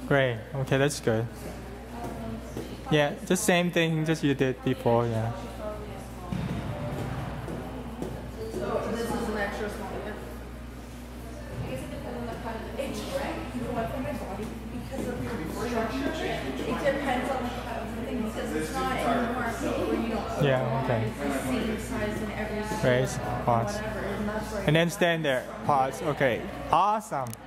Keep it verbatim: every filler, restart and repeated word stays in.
Great. Okay, that's good. Yeah, the same thing that you did before. Yeah. So this is an extra small. It depends on the cut of the thing because it's not in the market where you don't see Yeah. Okay. the same size in every Great. Pause. whatever, and that's where And then stand there. Pause. Okay. Awesome.